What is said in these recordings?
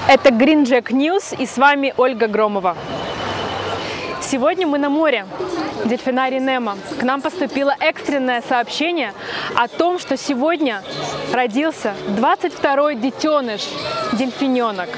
Это Green Jack News, и с вами Ольга Громова. Сегодня мы на море, в дельфинарии Немо. К нам поступило экстренное сообщение о том, что сегодня родился 22-й детеныш, дельфиненок.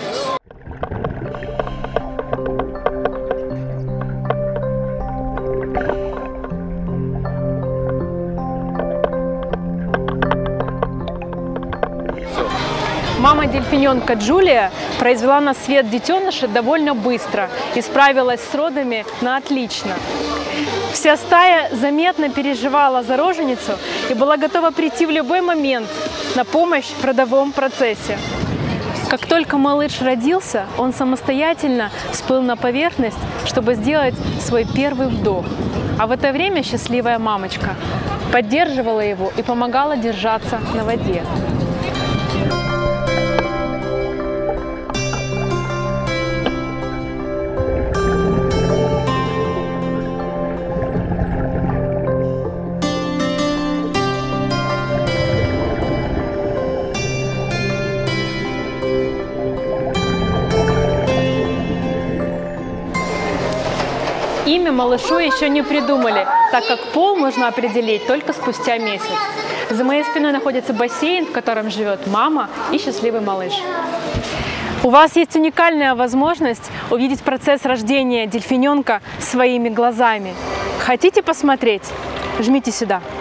Мама дельфиненка Джулия произвела на свет детеныша довольно быстро и справилась с родами на отлично. Вся стая заметно переживала за роженицу и была готова прийти в любой момент на помощь в родовом процессе. Как только малыш родился, он самостоятельно всплыл на поверхность, чтобы сделать свой первый вдох. А в это время счастливая мамочка поддерживала его и помогала держаться на воде. Имя малышу еще не придумали, так как пол можно определить только спустя месяц. За моей спиной находится бассейн, в котором живет мама и счастливый малыш. У вас есть уникальная возможность увидеть процесс рождения дельфиненка своими глазами. Хотите посмотреть? Жмите сюда.